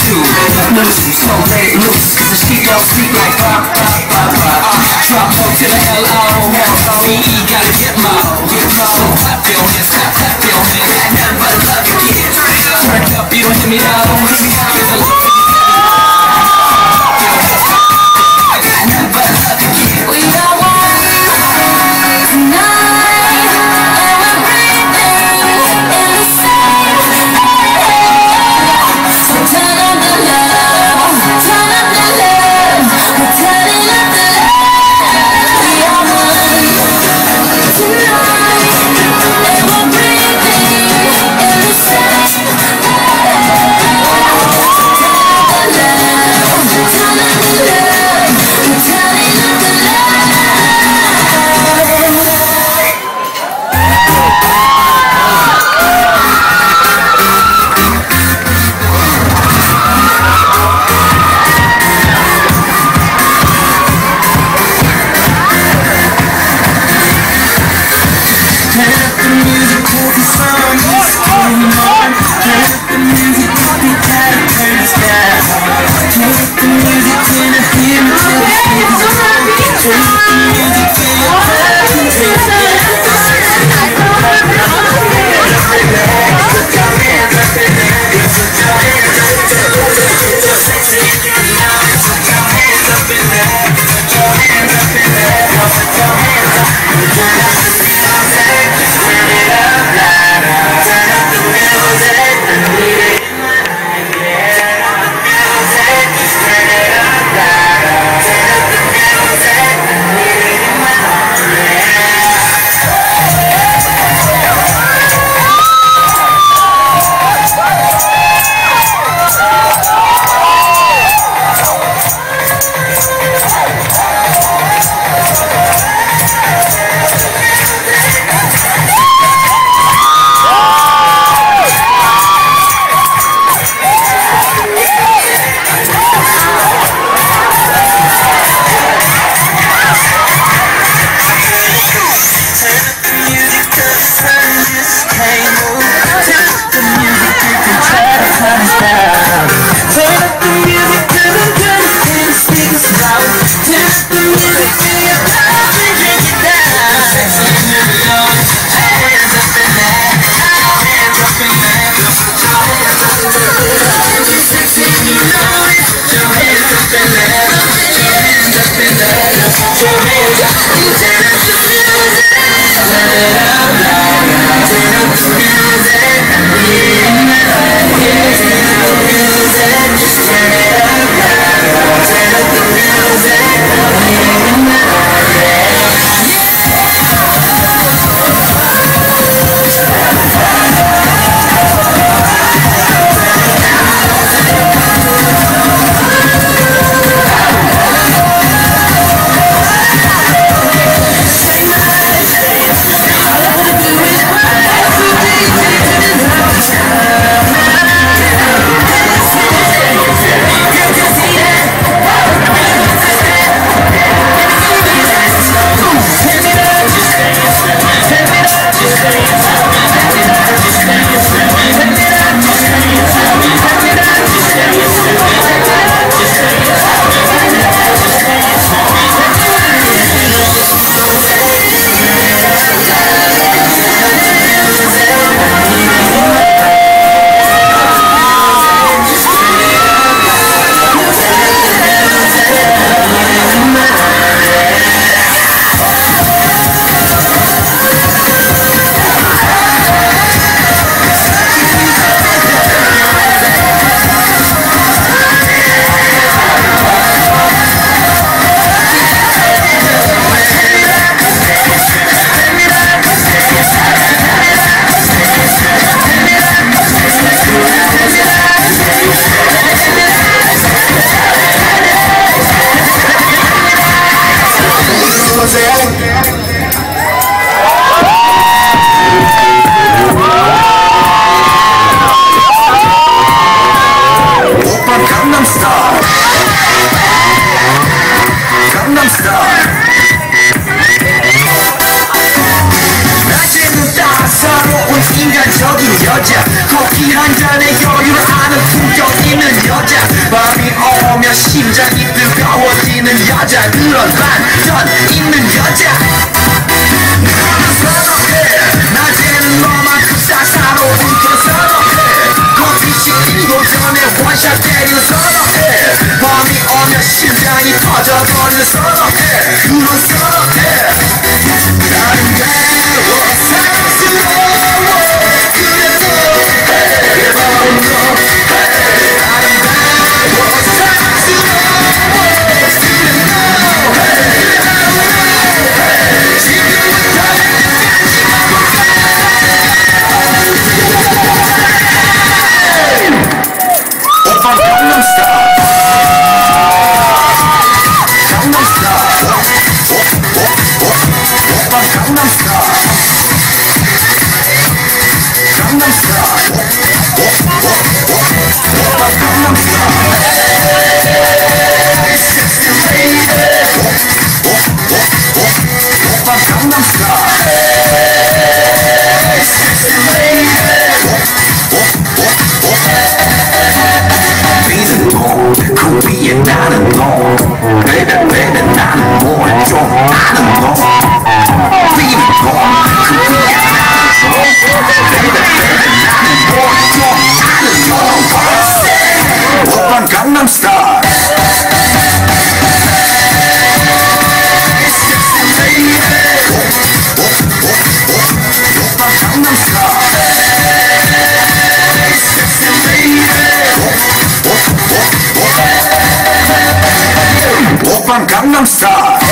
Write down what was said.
attitude. Loose, so let it loose. The sheep don't sleep like bop, bop, bop, bop. Drop low to the L-O-V-E, gotta get more. So clap your hands, clap, clap your hands. Got nothing but love you get. Turn up, you don't hear me now. There's a love for you. I got nothing but love to give. We got one tonight, and we're breathing in the same air. So turn up the love, turn up the love, we're turning up the love. We are one tonight, and we're breathing in the same air. Turn up the love, we're turning up the love. Turn up the music, cause the song is going on. Turn up the music, we gotta turn us down. Turn up the music, when I hear it till the speakers are on. Turn up the music, feel your love and take it down. Put your hands up in the air. Put your hands up in the air. Put your hands up in the air. Put your hands up in the air. Put your hands up in the air. Put your hands up. Turn up the music, just turn it up louder. Turn up the music, I need it. Turn up the music, just turn it up louder. Turn up the music, I 여자 커피 한 잔에 여유를 아는 품격 있는 여자 밤이 오면 심장이 뜨거워지는 여자 그런 반전 있는 여자 나는 선호해 낮에는 너만큼 쌀쌀하고 선호해 커피 시키고 전에 원샷 때리는 선호해 밤이 오면 심장이 터져버리는 선호해 그런 선호해 아름다워 사랑스러워 그래도 바로 너 아름다워 사랑스러워 그래도 지금부터 오빠 강남스타일 강남스타일 오빠 강남스타일 강남스타일 오빠 강남스타일 섹시 레이디 오빠 강남스타일 섹시 레이디 비는 너, 그 위에 나는 너 Baby baby 나는 뭘 좀 아는 너 비는 너, 그 위에 나는 너 Baby baby 나는 뭘 좀 아는 너 오빤 강남스타일 Sexy lady 오빤 강남스타일 Sexy lady 오빤 강남스타일